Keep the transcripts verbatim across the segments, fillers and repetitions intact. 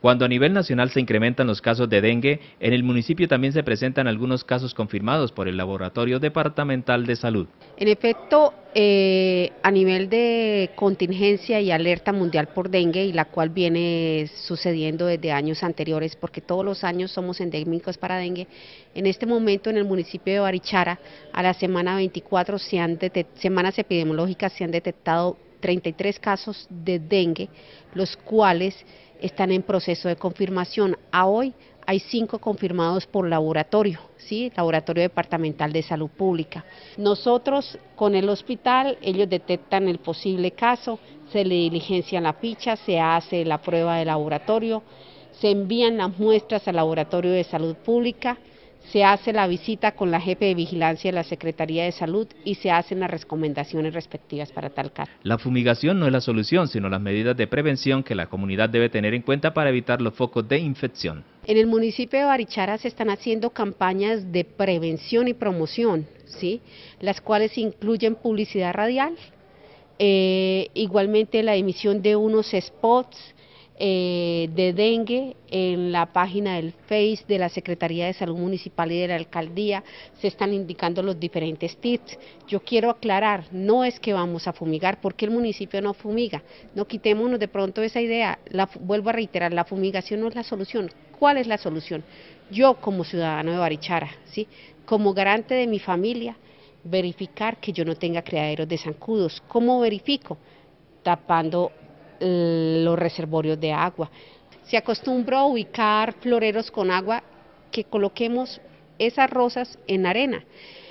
Cuando a nivel nacional se incrementan los casos de dengue, en el municipio también se presentan algunos casos confirmados por el Laboratorio Departamental de Salud. En efecto, eh, a nivel de contingencia y alerta mundial por dengue, y la cual viene sucediendo desde años anteriores, porque todos los años somos endémicos para dengue, en este momento en el municipio de Barichara, a la semana veinticuatro, se han semanas epidemiológicas, se han detectado treinta y tres casos de dengue, los cuales están en proceso de confirmación. A hoy hay cinco confirmados por laboratorio, ¿sí? Laboratorio Departamental de Salud Pública. Nosotros con el hospital, ellos detectan el posible caso, se le diligencia la ficha, se hace la prueba de laboratorio, se envían las muestras al Laboratorio de Salud Pública, se hace la visita con la jefe de vigilancia de la Secretaría de Salud y se hacen las recomendaciones respectivas para tal caso. La fumigación no es la solución, sino las medidas de prevención que la comunidad debe tener en cuenta para evitar los focos de infección. En el municipio de Barichara se están haciendo campañas de prevención y promoción, ¿sí? Las cuales incluyen publicidad radial, eh, igualmente la emisión de unos spots Eh, de dengue en la página del Face de la Secretaría de Salud Municipal y de la Alcaldía, se están indicando los diferentes tips. Yo quiero aclarar, no es que vamos a fumigar, porque el municipio no fumiga, no quitémonos de pronto esa idea, la, vuelvo a reiterar, la fumigación no es la solución. ¿Cuál es la solución? Yo como ciudadano de Barichara, ¿sí? Como garante de mi familia, verificar que yo no tenga criaderos de zancudos. ¿Cómo verifico? Tapando los reservorios de agua. Se acostumbró a ubicar floreros con agua, que coloquemos esas rosas en arena.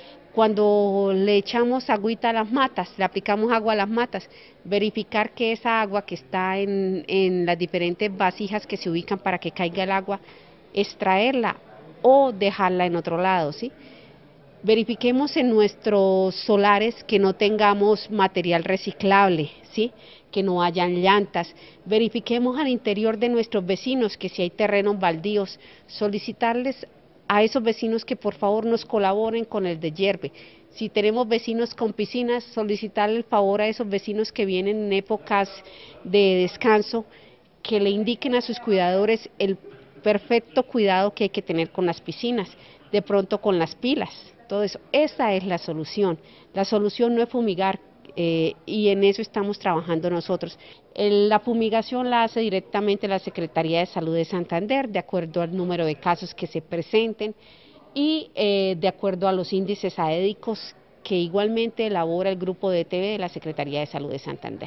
Cuando le echamos agüita a las matas, le aplicamos agua a las matas, verificar que esa agua que está en, en las diferentes vasijas que se ubican para que caiga el agua, extraerla o dejarla en otro lado, ¿sí? Verifiquemos en nuestros solares que no tengamos material reciclable, ¿sí? Que no hayan llantas. Verifiquemos al interior de nuestros vecinos que si hay terrenos baldíos, solicitarles a esos vecinos que por favor nos colaboren con el deshierve. Si tenemos vecinos con piscinas, solicitarle el favor a esos vecinos que vienen en épocas de descanso, que le indiquen a sus cuidadores el perfecto cuidado que hay que tener con las piscinas, de pronto con las pilas. Todo eso, esa es la solución. La solución no es fumigar, eh, y en eso estamos trabajando nosotros. El, la fumigación la hace directamente la Secretaría de Salud de Santander, de acuerdo al número de casos que se presenten y eh, de acuerdo a los índices aédicos que igualmente elabora el grupo de T V de la Secretaría de Salud de Santander.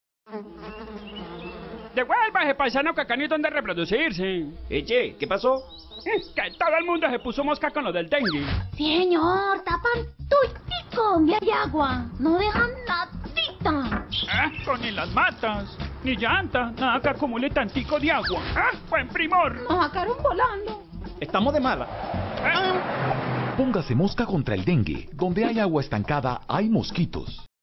Devuélvase, paisano, que acá no hay donde reproducirse. Eche, ¿qué pasó? Es que todo el mundo se puso mosca con lo del dengue. Sí, señor, tapan tuitico donde hay agua. No dejan nadita. ¿Eh? Con ni las matas, ni llanta, nada que acumule tantico de agua. ¿Eh? Buen primor. Nos sacaron volando. Estamos de mala. ¿Eh? Póngase mosca contra el dengue. Donde hay agua estancada hay mosquitos.